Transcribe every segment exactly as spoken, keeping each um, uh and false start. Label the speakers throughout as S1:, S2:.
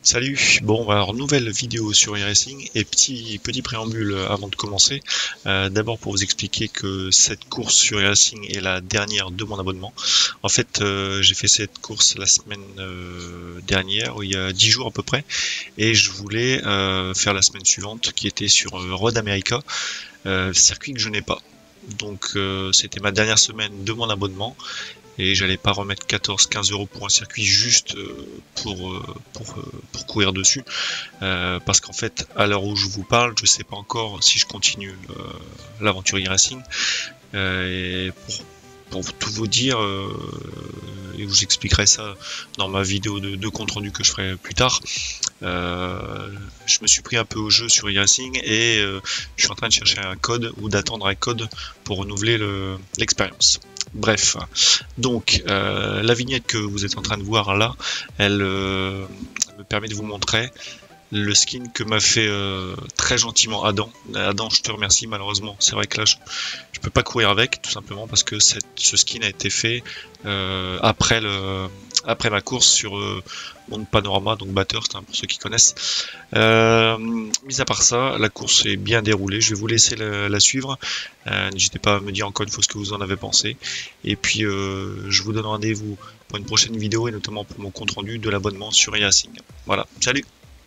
S1: Salut, bon alors nouvelle vidéo sur iRacing et petit petit préambule avant de commencer. Euh, D'abord pour vous expliquer que cette course sur iRacing est la dernière de mon abonnement. En fait euh, j'ai fait cette course la semaine euh, dernière, il y a dix jours à peu près, et je voulais euh, faire la semaine suivante qui était sur euh, Road America, euh, circuit que je n'ai pas. Donc euh, c'était ma dernière semaine de mon abonnement. Et j'allais pas remettre quatorze quinze euros pour un circuit juste pour, pour, pour courir dessus, euh, parce qu'en fait à l'heure où je vous parle je sais pas encore si je continue euh, l'aventure iRacing, euh, et pour, pour tout vous dire, euh, et vous expliquerai ça dans ma vidéo de, de compte rendu que je ferai plus tard, euh, je me suis pris un peu au jeu sur iRacing et euh, je suis en train de chercher un code ou d'attendre un code pour renouveler l'expérience. Bref, donc euh, la vignette que vous êtes en train de voir là, elle euh, me permet de vous montrer le skin que m'a fait euh, très gentiment Adam. Adam, je te remercie. Malheureusement, c'est vrai que là, je, je peux pas courir avec, tout simplement parce que cette, ce skin a été fait euh, après le après ma course sur euh, Monde Panorama, donc Bathurst, hein, pour ceux qui connaissent. Euh, mis à part ça, la course est bien déroulée. Je vais vous laisser la, la suivre. Euh, N'hésitez pas à me dire encore une fois ce que vous en avez pensé. Et puis, euh, je vous donne rendez-vous pour une prochaine vidéo et notamment pour mon compte rendu de l'abonnement sur iRacing. Voilà, salut!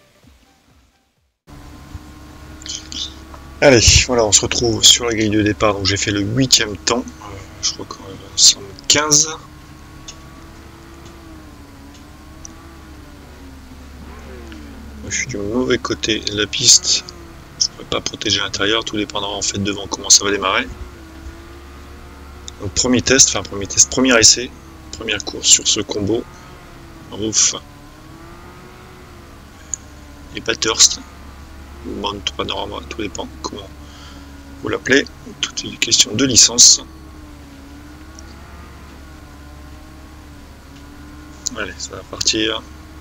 S1: Allez, voilà, on se retrouve sur la grille de départ. Donc j'ai fait le huitième temps, euh, je crois qu'on est cent quinze. Je suis du mauvais côté de la piste. Je ne pourrais pas protéger l'intérieur, tout dépendra en fait devant comment ça va démarrer. Donc premier test, enfin premier test, premier essai, première course sur ce combo. Roof et Bathurst. Monde Panorama, tout dépend comment vous l'appelez. Tout est une question de licence. Allez, ça va partir.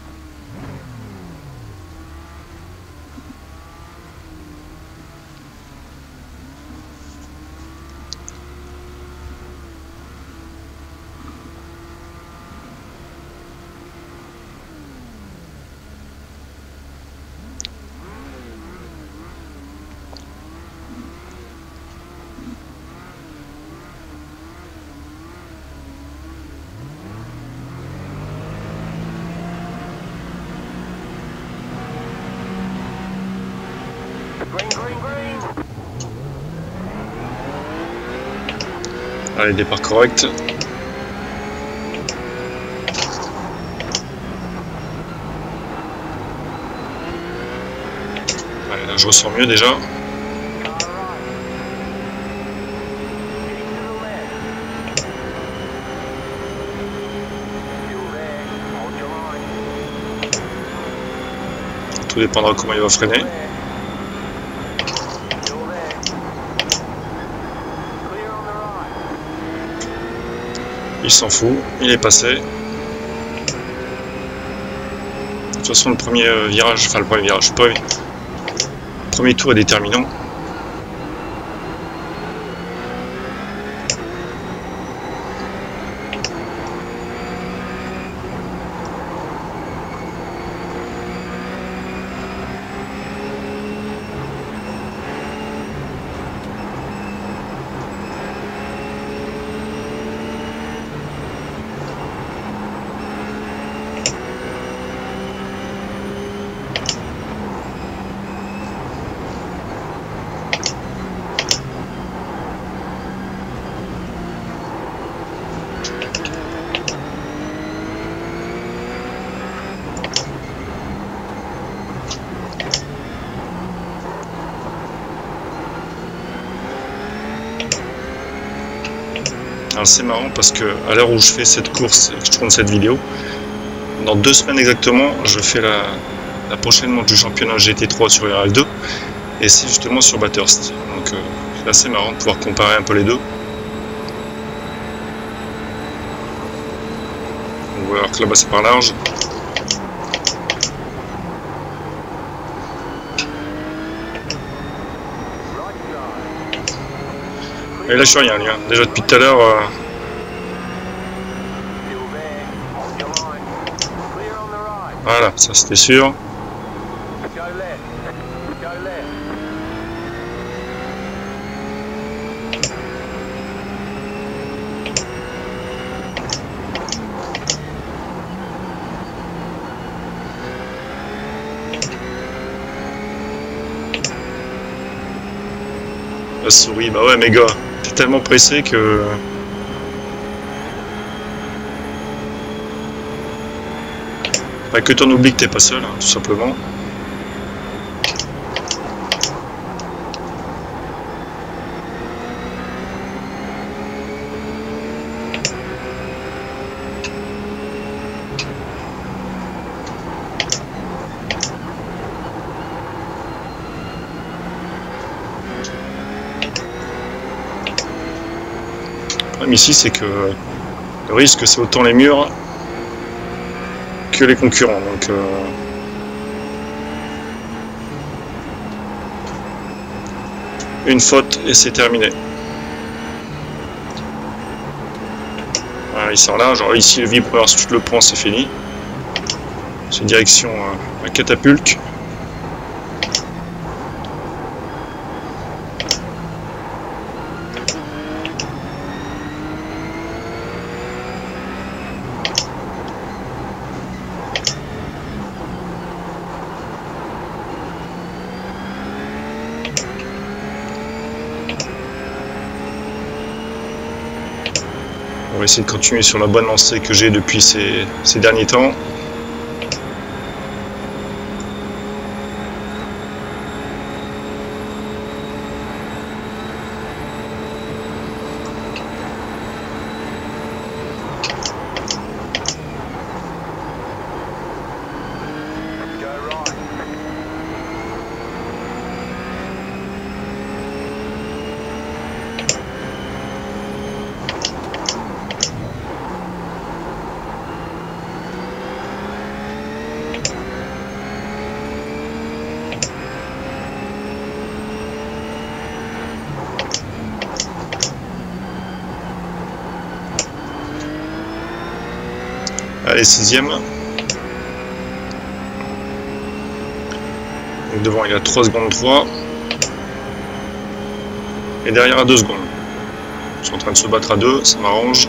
S1: Allez, départ correct. Allez, là je ressens mieux déjà. Tout dépendra comment il va freiner. Il s'en fout, il est passé. De toute façon, le premier virage, enfin le premier virage, le premier, premier tour est déterminant. Alors c'est marrant parce que à l'heure où je fais cette course et que je tourne cette vidéo, dans deux semaines exactement, je fais la, la prochaine manche du championnat G T trois sur R L deux et c'est justement sur Bathurst. Donc euh, c'est assez marrant de pouvoir comparer un peu les deux. On voit que là-bas c'est par large. Et là je suis rien, lui, hein. Déjà depuis tout à l'heure. Euh... Voilà, ça c'était sûr. La souris, bah ouais, mais gars, t'es tellement pressé que... Bah, que t'en oublies que t'es pas seul, hein, tout simplement. Le problème ici, c'est que le risque, c'est autant les murs que les concurrents. Donc, euh... une faute et c'est terminé. Voilà, il sort là. Genre ici, le vibreur, si tu te le prends, c'est fini. C'est direction euh, catapulte. On va essayer de continuer sur la bonne lancée que j'ai depuis ces, ces derniers temps. Allez, sixième. Donc devant il a trois secondes trois. Et derrière à deux secondes. Ils sont en train de se battre à deux, ça m'arrange.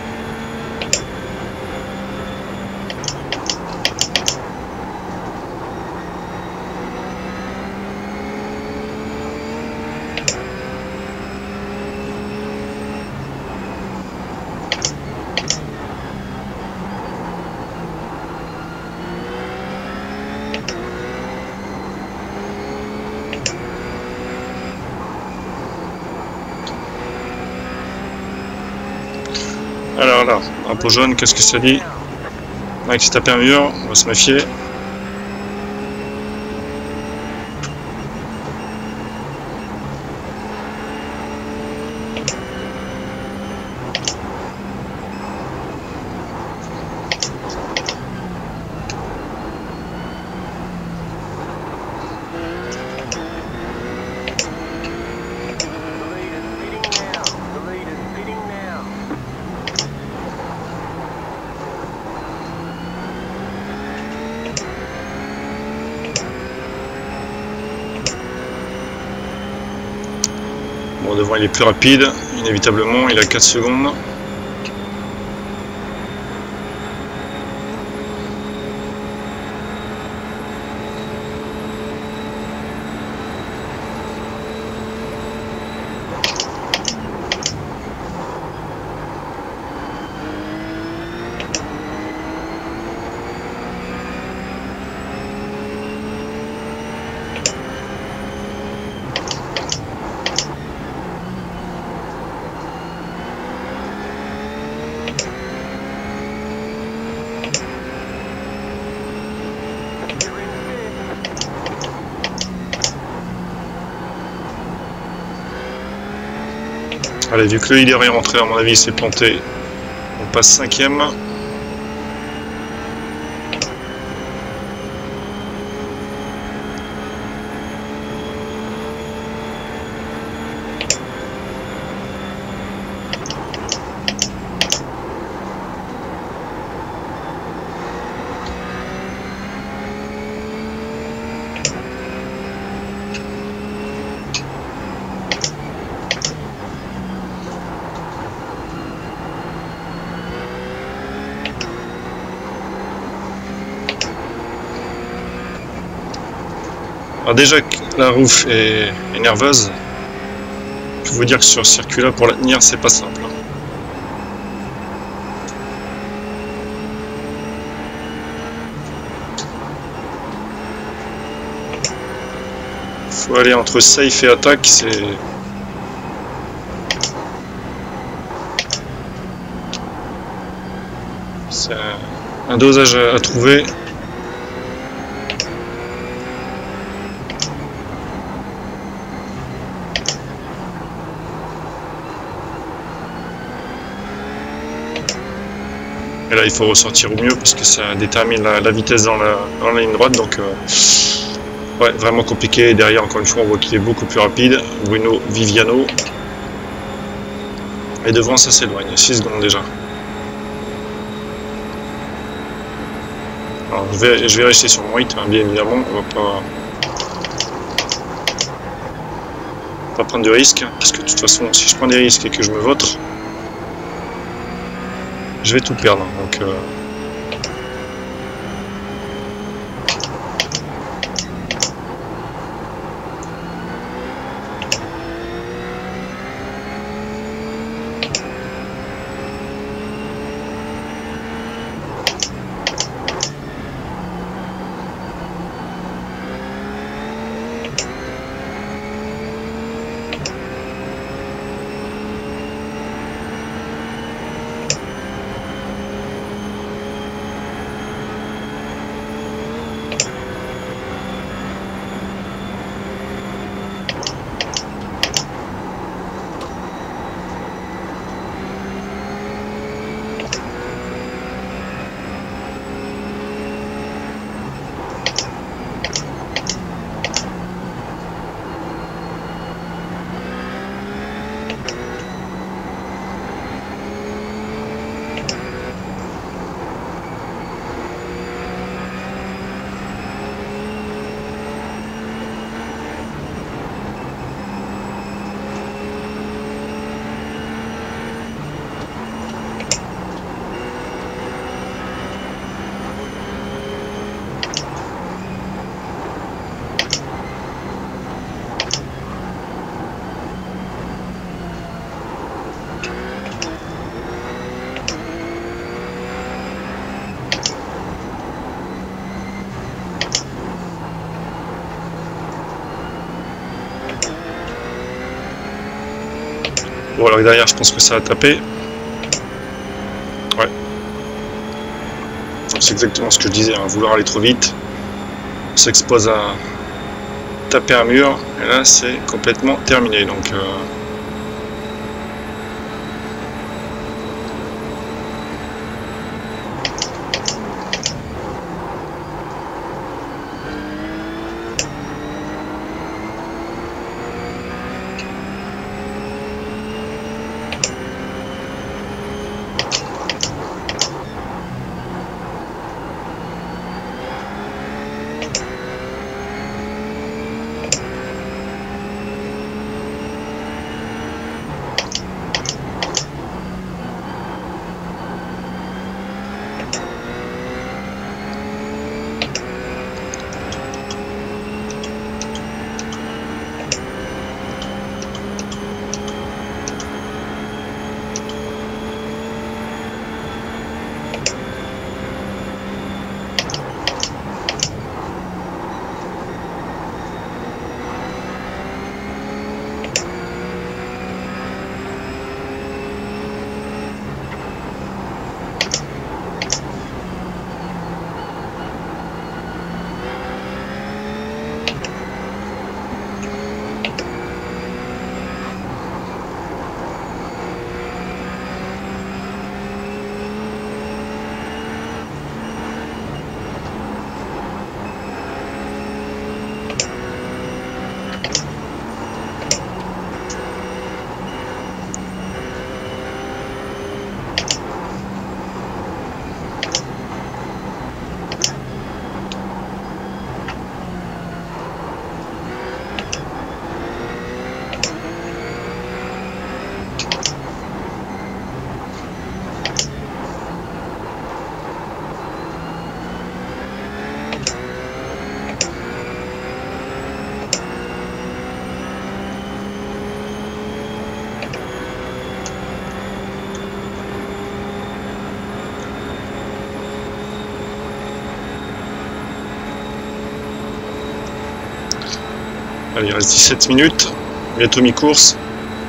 S1: Alors là, drapeau jaune, qu'est-ce que ça dit? Mike s'est tapé un mur, on va se méfier. Bon, devant il est plus rapide, inévitablement, il a quatre secondes. Allez, vu que le leader est rentré, à mon avis, il s'est planté. On passe cinquième. Alors déjà que la roue est, est nerveuse, Je peux vous dire que sur ce circuit-là, pour la tenir, c'est pas simple. Faut aller entre safe et attaque, c'est... C'est un dosage à, à trouver. Et là, il faut ressortir au mieux parce que ça détermine la, la vitesse dans la, dans la ligne droite. Donc, euh, ouais, vraiment compliqué. Et derrière, encore une fois, on voit qu'il est beaucoup plus rapide. Bruno Viviano. Et devant, ça s'éloigne. six secondes déjà. Alors, je vais, je vais rester sur mon rythme, hein, bien évidemment. On va pas, pas prendre de risques. Parce que de toute façon, si je prends des risques et que je me vautre, je vais tout perdre. Donc, euh... Bon, alors derrière, je pense que ça a tapé. Ouais. C'est exactement ce que je disais, hein, vouloir aller trop vite, on s'expose à taper un mur, et là, c'est complètement terminé. Donc, euh... Allez, il reste dix-sept minutes, bientôt mi-course.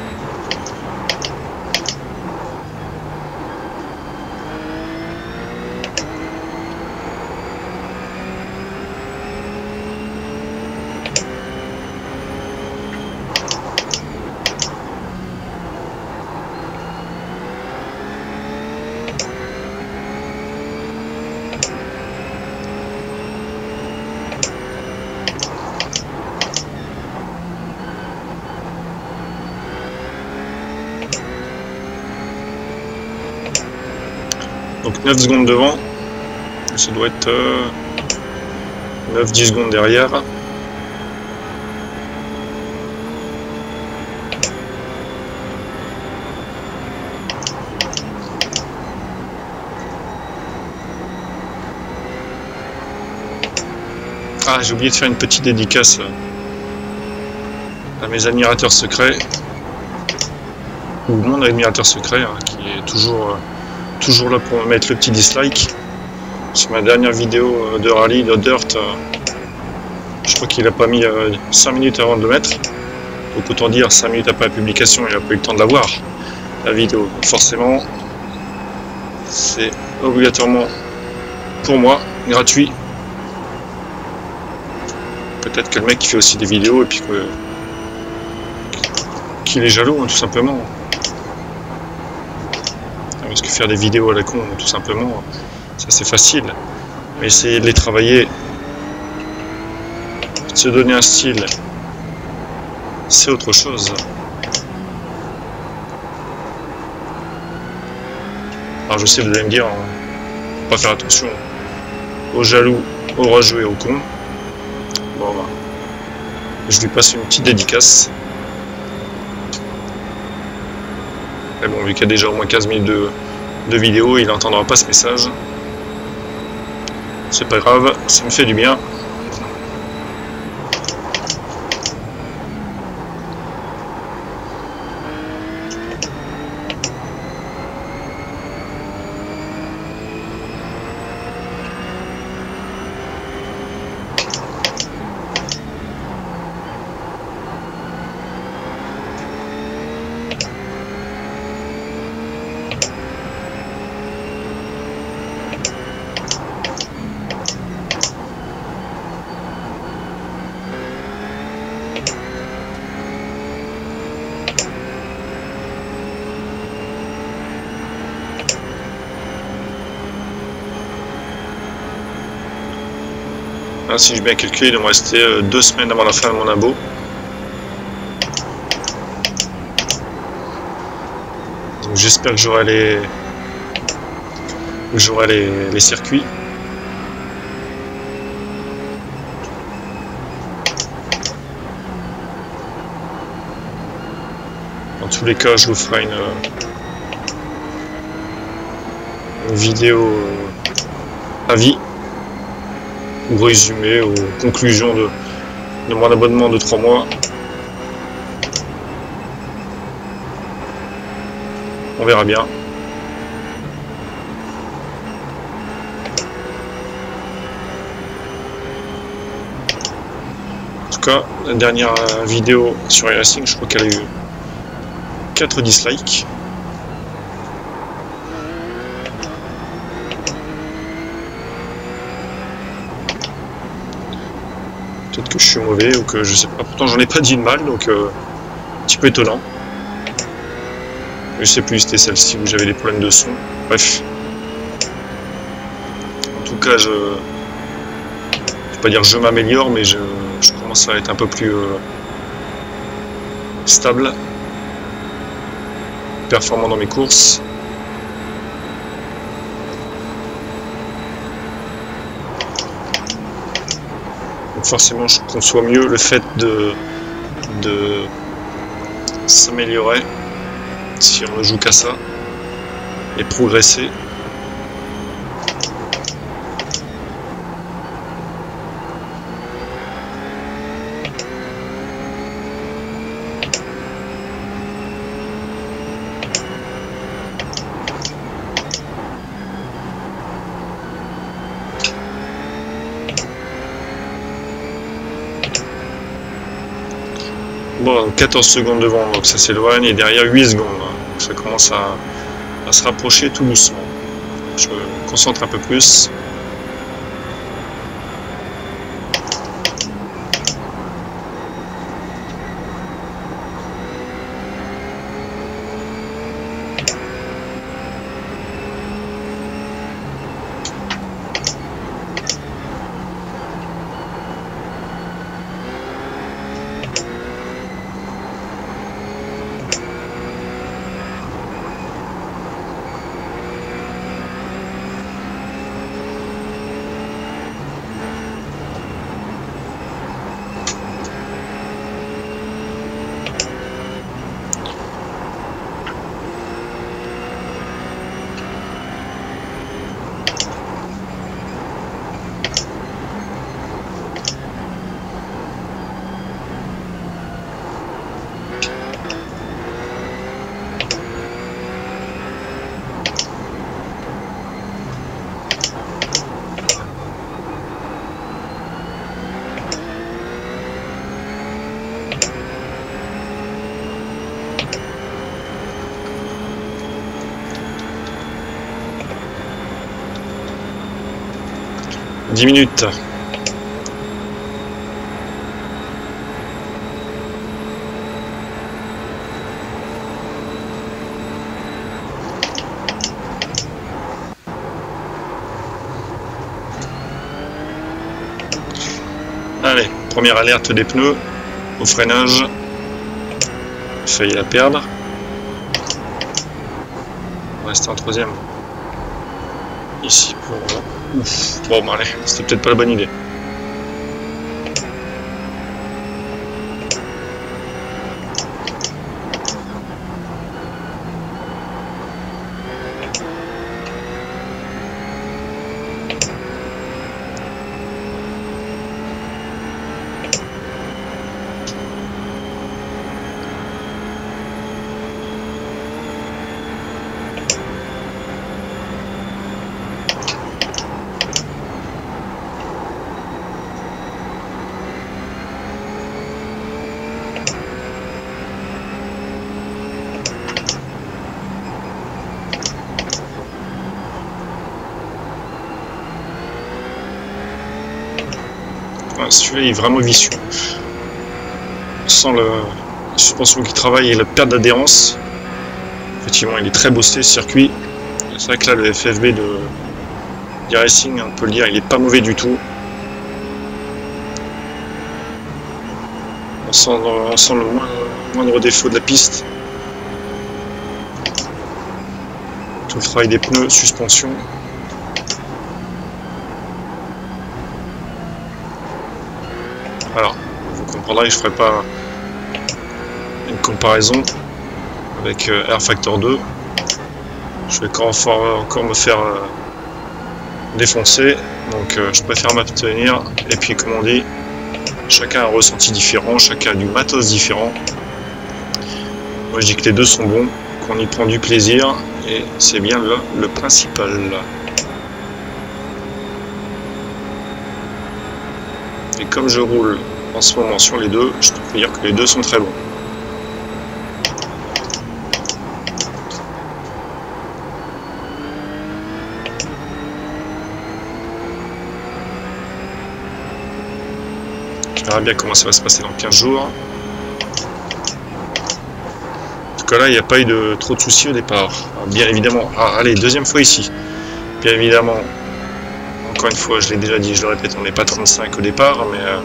S1: Donc neuf secondes devant, ça doit être euh, neuf dix secondes derrière. Ah, j'ai oublié de faire une petite dédicace à mes admirateurs secrets, ou mon admirateur secret, hein, qui est toujours... Euh, toujours là pour me mettre le petit dislike sur ma dernière vidéo de rallye de Dirt. Je crois qu'il a pas mis cinq minutes avant de le mettre, donc autant dire cinq minutes après la publication il n'a pas eu le temps de la voir, la vidéo. Donc forcément c'est obligatoirement pour moi gratuit. Peut-être que le mec qui fait aussi des vidéos et puis que qu'il est jaloux, hein, tout simplement. Parce que faire des vidéos à la con, tout simplement, ça c'est facile. Mais essayer de les travailler, de se donner un style, c'est autre chose. Alors je sais, vous allez me dire, hein, faut pas faire attention aux jaloux, aux rageux et aux cons. Bon, bah, je lui passe une petite dédicace. Mais bon, vu qu'il y a déjà au moins quinze minutes de, de vidéo, il n'entendra pas ce message. C'est pas grave, ça me fait du bien. Là, si j'ai bien calculé, il doit me rester euh, deux semaines avant la fin de mon abo. Donc j'espère que j'aurai les, j'aurai les, les circuits. Dans tous les cas, je vous ferai une, une vidéo à vie, ou résumé, ou conclusion de, de mon abonnement de trois mois. On verra bien. En tout cas, la dernière vidéo sur iRacing, je crois qu'elle a eu quatre dislikes. Peut-être que je suis mauvais ou que je sais pas. Pourtant, j'en ai pas dit de mal, donc euh, un petit peu étonnant. Je sais plus, c'était celle-ci où j'avais des problèmes de son. Bref. En tout cas, je. Je vais pas dire que je m'améliore, mais je, je commence à être un peu plus euh, stable, performant dans mes courses. Donc forcément, je conçois mieux le fait de, de s'améliorer si on ne joue qu'à ça et progresser. donc quatorze secondes devant, donc ça s'éloigne, et derrière huit secondes. Donc ça commence à, à se rapprocher tout doucement. Je me concentre un peu plus. dix minutes. Allez, première alerte des pneus au freinage. J'ai failli la perdre. On va rester en troisième. Ici pour... Ouf. Bon, bah, allez, c'était peut-être pas la bonne idée. Celui-là est vraiment vicieux. On sent le, la suspension qui travaille et la perte d'adhérence. Effectivement, il est très boosté ce circuit. C'est vrai que là, le F F B de iRacing, on peut le dire, il est pas mauvais du tout. On sent, on sent le moindre, moindre défaut de la piste. Tout le travail des pneus, suspension. Alors, vous comprendrez que je ne ferai pas une comparaison avec euh, R Factor deux. Je vais encore, encore me faire euh, défoncer, donc euh, je préfère m'abstenir. Et puis, comme on dit, chacun a un ressenti différent, chacun a du matos différent. Moi, je dis que les deux sont bons, qu'on y prend du plaisir, et c'est bien le, le principal. Et comme je roule en ce moment sur les deux, je peux dire que les deux sont très bons. Je verrai bien comment ça va se passer dans quinze jours. En tout cas là, il n'y a pas eu de, trop de soucis au départ. Alors, bien évidemment, ah, allez, deuxième fois ici. Bien évidemment, encore une fois, je l'ai déjà dit, je le répète, on n'est pas trente-cinq au départ, mais... Euh,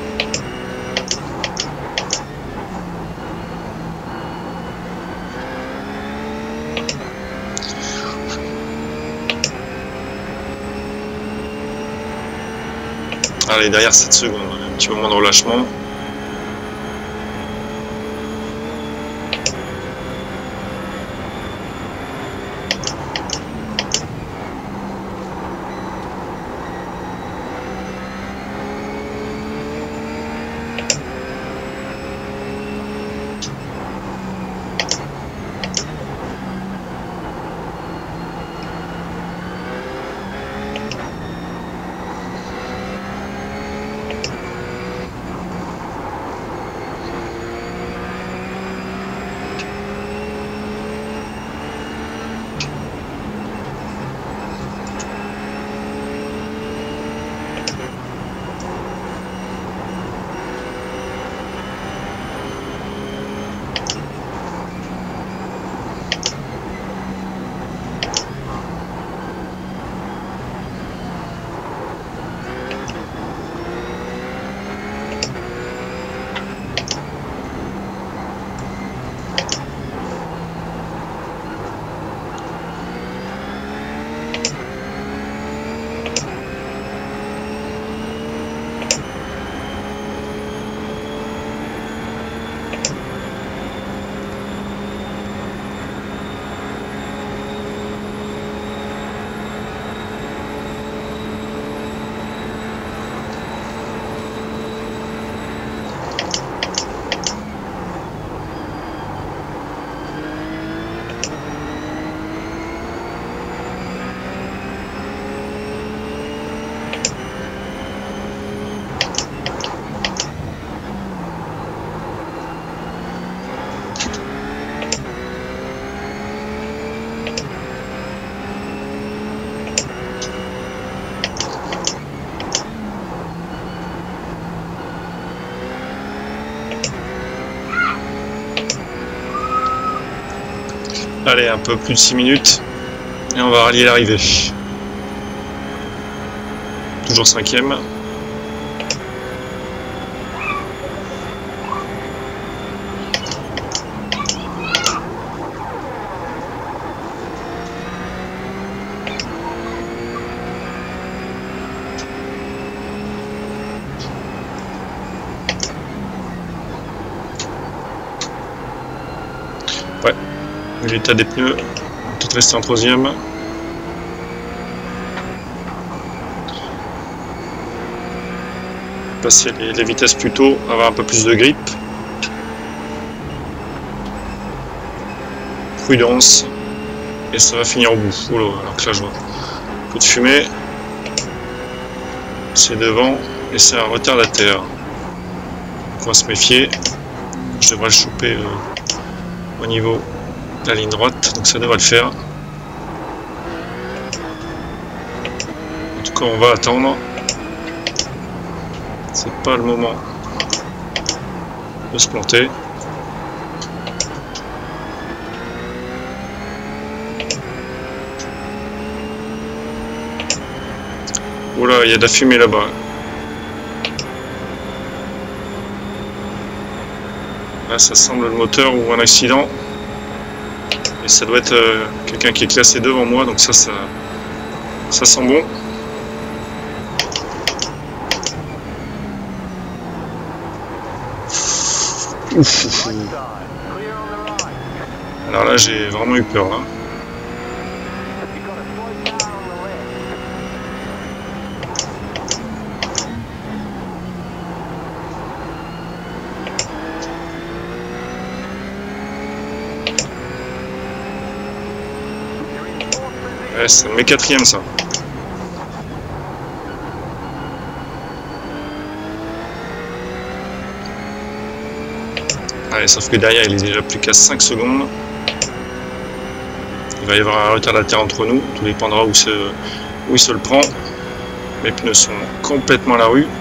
S1: allez, derrière sept secondes, un petit moment de relâchement. Allez, un peu plus de six minutes. Et on va rallier l'arrivée. Toujours cinquième. Ouais, l'état des pneus, on peut rester en troisième. Passer les, les vitesses plus tôt, avoir un peu plus de grip. Prudence. Et ça va finir au bout. Oh là, alors que là je vois un peu de fumée. C'est devant et c'est un retardataire. Donc on va se méfier. Je devrais le choper euh, au niveau de la ligne droite, donc ça devrait le faire. En tout cas on va attendre. C'est pas le moment de se planter. Oula, il y a de la fumée là-bas. Là, ça semble le moteur ou un accident. Et ça doit être euh, quelqu'un qui est classé devant moi, donc ça, ça, ça sent bon. Ouf, ouf. Alors là, j'ai vraiment eu peur. Là. Ouais, ça me met quatrième, ça. Allez, sauf que derrière, il est déjà plus qu'à cinq secondes. Il va y avoir un retardataire entre nous. Tout dépendra où, se, où il se le prend. Mes pneus sont complètement à la rue.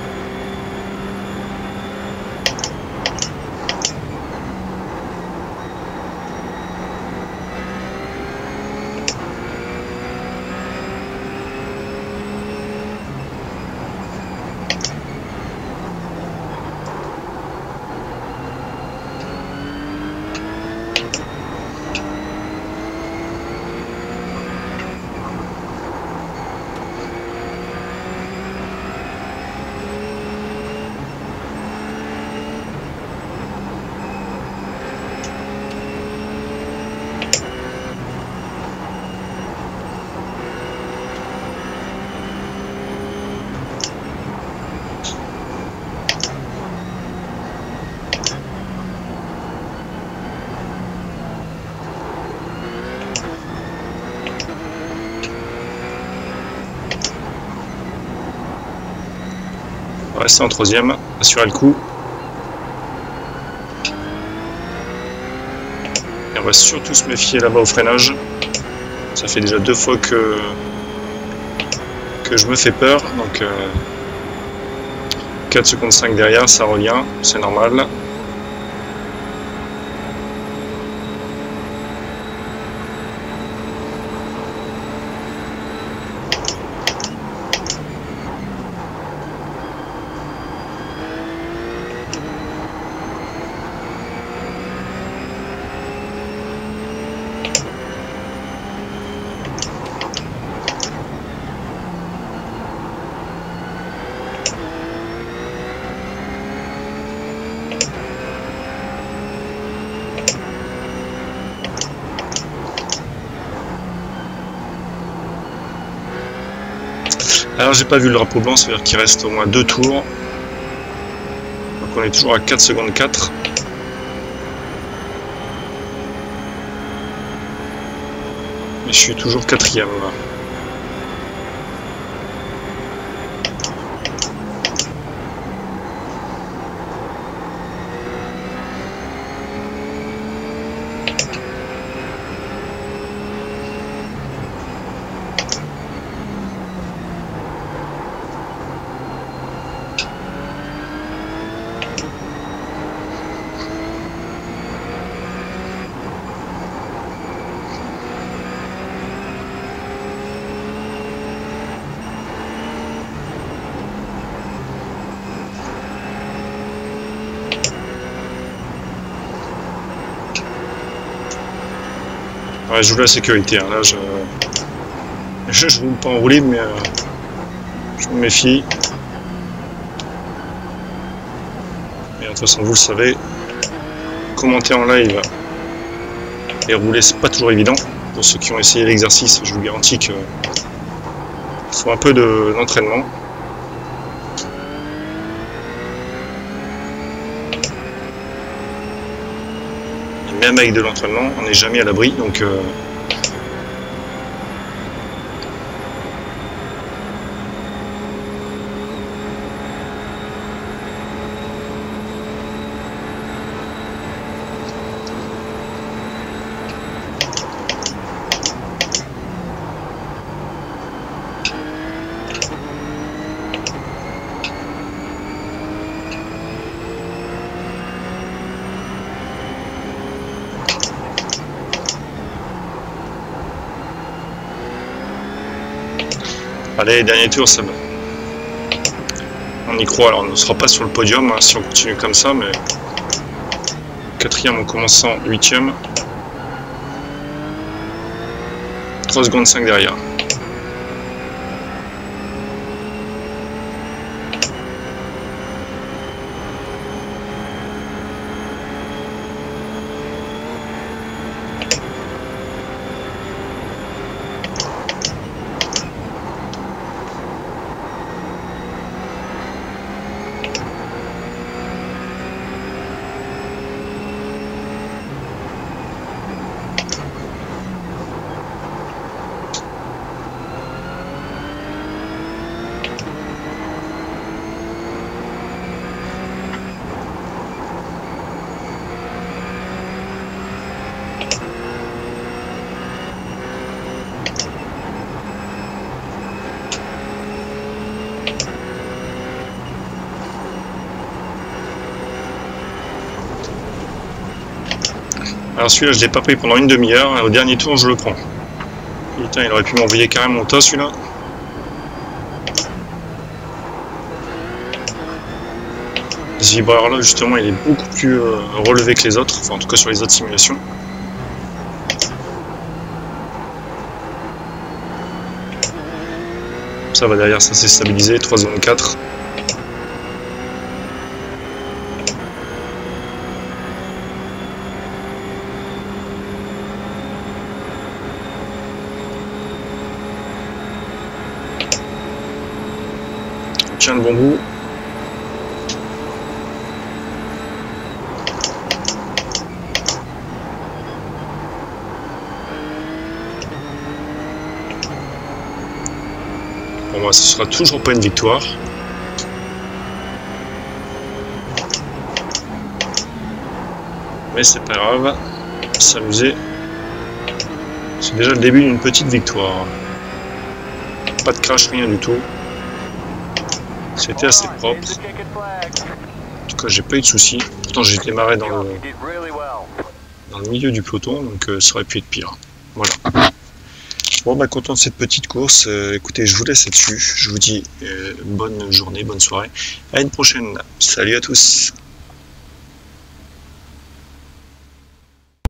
S1: On va rester en troisième, assurer le coup. Et on va surtout se méfier là-bas au freinage. Ça fait déjà deux fois que, que je me fais peur. Donc euh, quatre secondes cinq derrière, ça revient, c'est normal. Alors j'ai pas vu le drapeau blanc, ça veut dire qu'il reste au moins deux tours. Donc on est toujours à quatre secondes quatre. Mais je suis toujours quatrième.
S2: Ouais, je joue la sécurité, hein. Là je... je je roule pas en roulis, mais euh, je me méfie. Et de toute façon, vous le savez, commenter en live et rouler, c'est pas toujours évident. Pour ceux qui ont essayé l'exercice, je vous garantis que il faut un peu d'entraînement. Et même avec de l'entraînement, on n'est jamais à l'abri, donc euh, allez, dernier tour, ça va. On y croit, alors on ne sera pas sur le podium hein, si on continue comme ça, mais quatrième en commençant, huitième. trois secondes cinq derrière. Alors celui-là, je l'ai pas pris pendant une demi-heure. Au dernier tour, je le prends. Putain, il aurait pu m'envoyer carrément au tas, celui-là. Ce vibreur-là, justement, il est beaucoup plus euh, relevé que les autres. Enfin, en tout cas, sur les autres simulations. Ça va derrière, ça s'est stabilisé. trois secondes quatre. Tiens le bon bout. Pour moi, ce sera toujours pas une victoire. Mais c'est pas grave. S'amuser. C'est déjà le début d'une petite victoire. Pas de crash, rien du tout. C'était assez propre. En tout cas, j'ai pas eu de soucis. Pourtant, j'ai démarré dans le, dans le milieu du peloton, donc euh, ça aurait pu être pire. Voilà. Bon, bah, content de cette petite course. Euh, écoutez, je vous laisse là-dessus. Je vous dis euh, bonne journée, bonne soirée. À une prochaine. Salut à tous.